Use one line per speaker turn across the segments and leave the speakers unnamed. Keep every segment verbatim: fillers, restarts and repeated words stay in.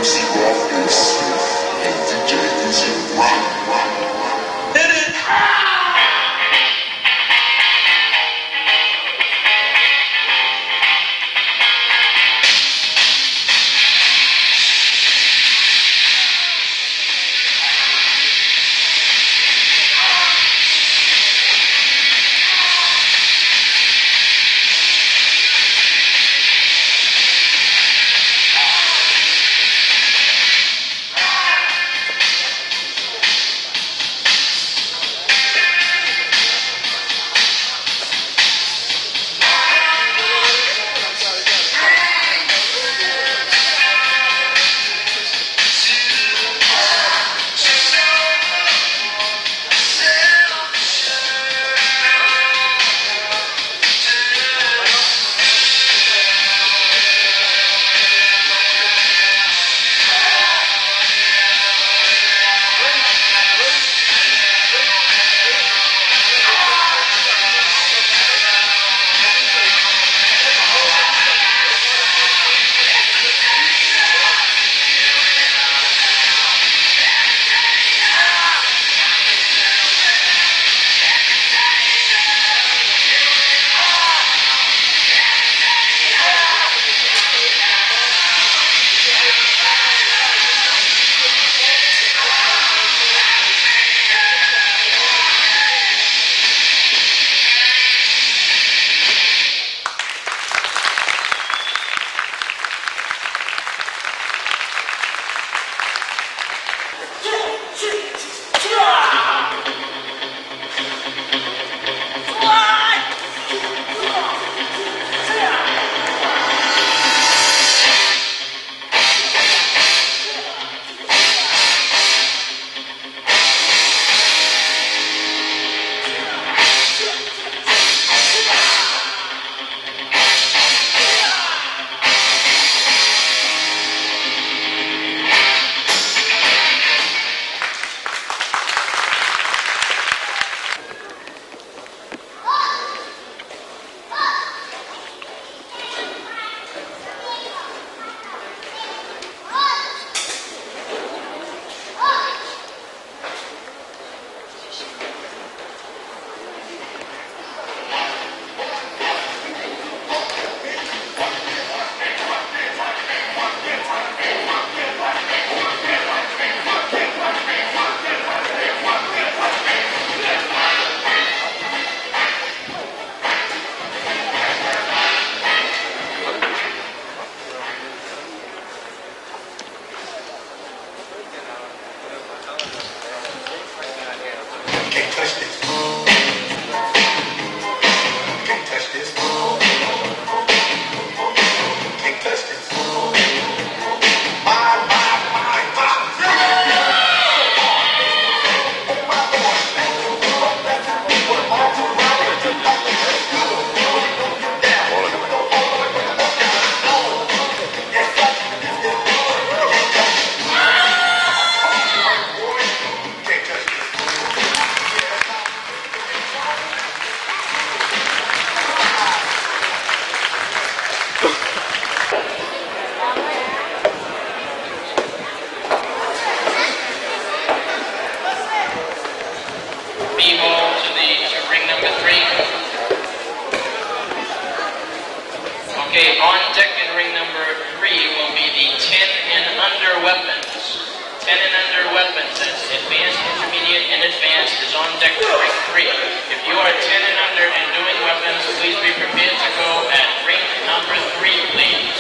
Okay, on deck in ring number three will be the ten and under weapons. ten and under weapons, that's advanced, intermediate, and advanced, is on deck for ring three. If you are ten and under and doing weapons, please be prepared to go at ring number three, please.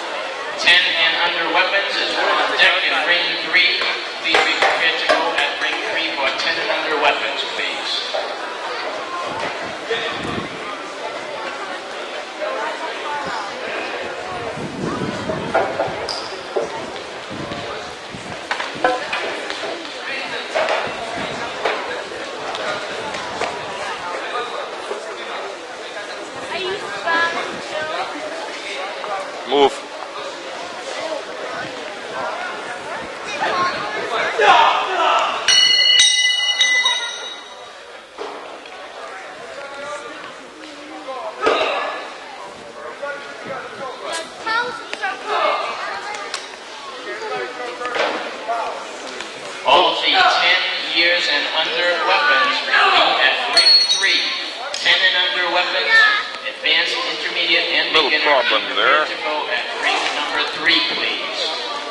ten and under weapons is on deck in ring three. Please be prepared to go at ring three for ten and under weapons, please.
Move.
advanced, intermediate, and
Little
beginner
problem
are
there.
prepared to go at ring number three, please.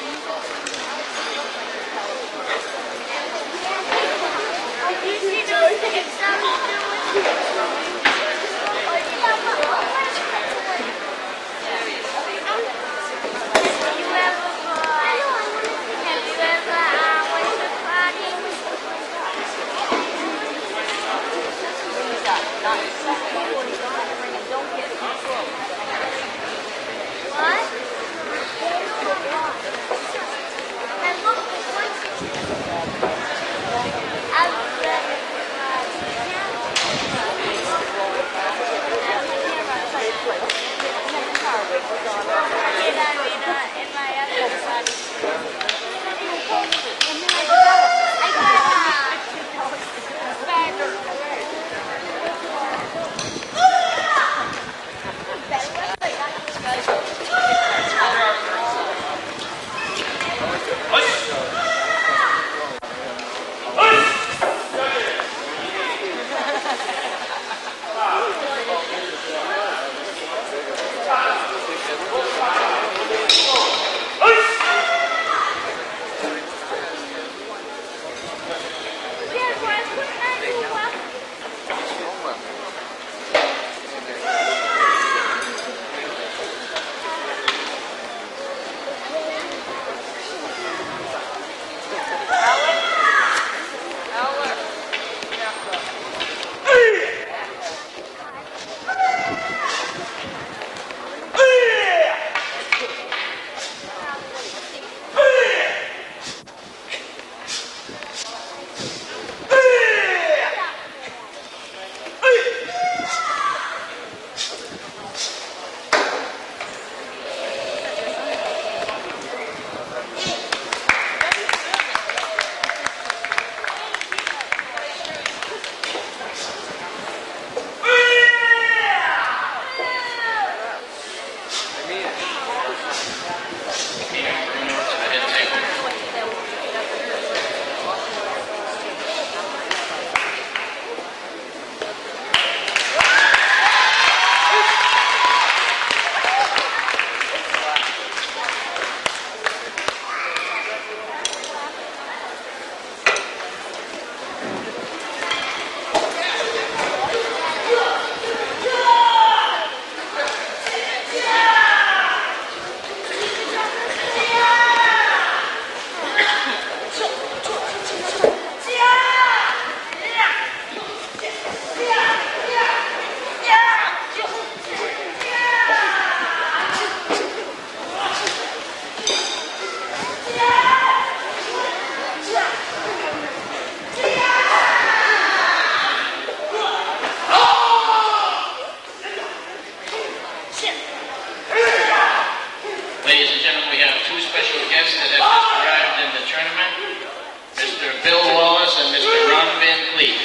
Ladies and gentlemen, we have two special guests that have just arrived in the tournament, Mister Bill Wallace and Mister Ron Van Cleef.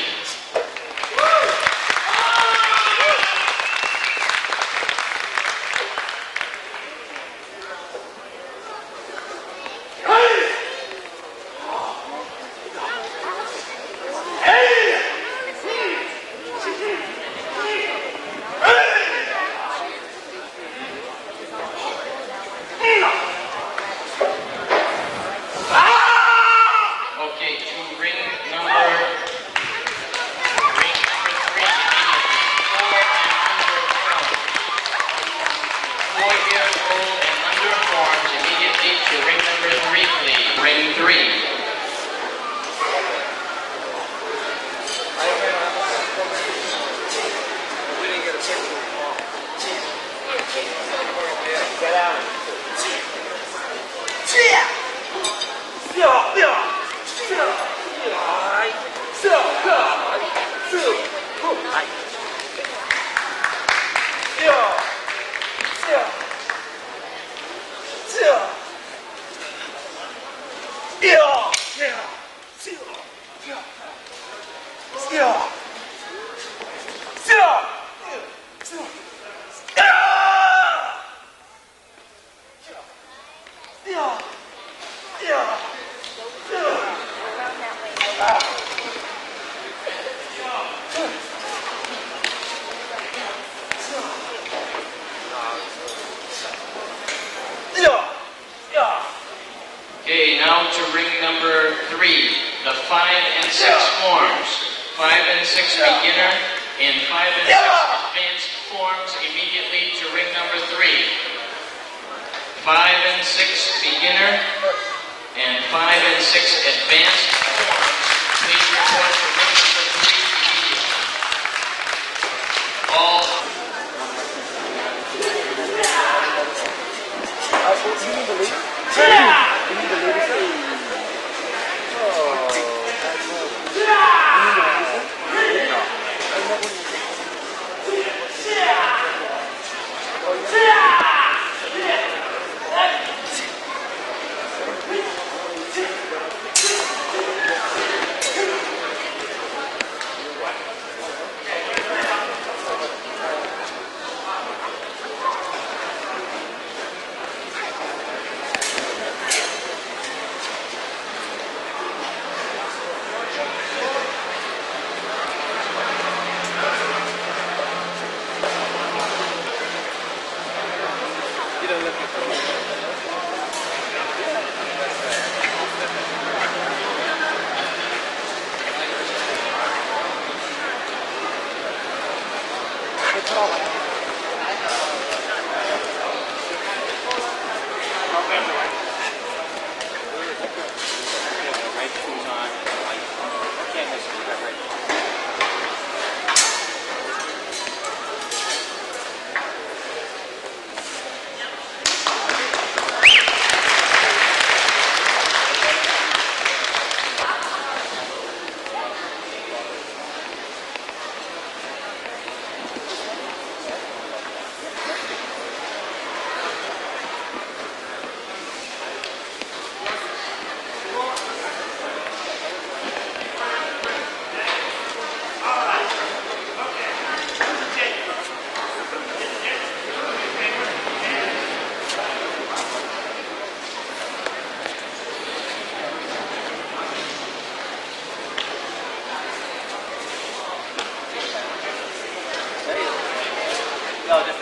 Okay, to ring number, ring number three, four and under forms. Four years old and under forms, immediately to ring number three, please. Ring three.
Get out. Yeah.
number three, the five and six forms. Five and six beginner and five and six advanced forms immediately to ring number three. Five and six beginner and five and six advanced forms. Please report to ring number three immediately. All.
No, just